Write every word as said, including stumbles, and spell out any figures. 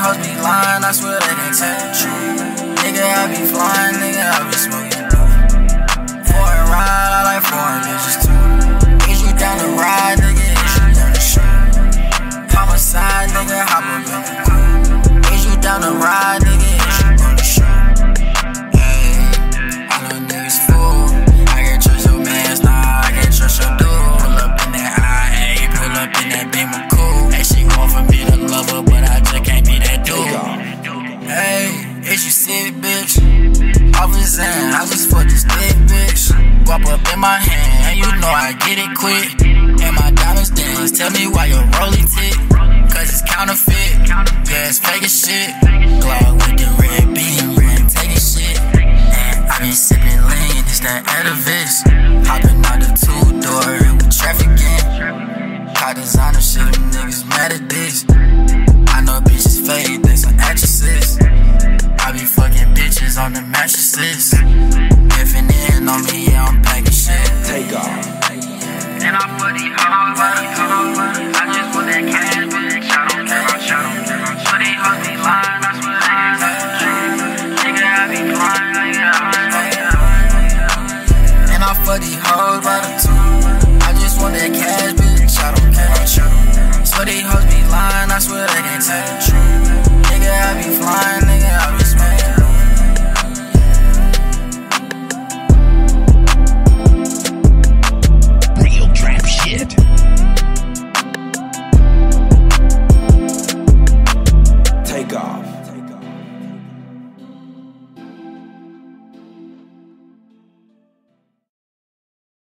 hoes be lying, I swear they can't tell the truth. Nigga, I be flying, nigga, I be smoking blue. Foreign ride, I like foreign bitches too. Is you down to ride, nigga, is you down to shoot? Homicide, nigga, hop up in the coupe. Is you down to ride, nigga, is you down to shoot? Hey, I know niggas fool. I can't trust your mans, nah, I can't trust your dude. Pull up in that I A, pull up in that Beamer cool. Hey, she want for me to love her, but I just can't be that dude. Hey, is you sick, bitch? I was in, I just fucked this thick bitch. Guap up in my hand, and you know I get it quick. And my diamonds dance, tell me why your rollie tick. Cause it's counterfeit, yeah, it's fake as shit. Glock with the red beam, rim taking shit. And I be sipping lean, it's that edifice. Hopping out the two-door and we trafficking. Caught designer shit, them niggas mad at this. I know bitches fake, they some actresses. I be fucking bitches on the mattresses. Biffing in on me, yeah, I'm packing shit. Take off. And I'm for these hoes, I just want that cash, bitch. I don't care, I don't care. So these hoes be lying, I swear they ain't tell the truth. Nigga, I be flying, nigga, I And I'm for these hoes by the two. I just want that cash, bitch. I don't care, I don't care. So these hoes be lying, I swear they can't tell the truth. Nigga, I be flying.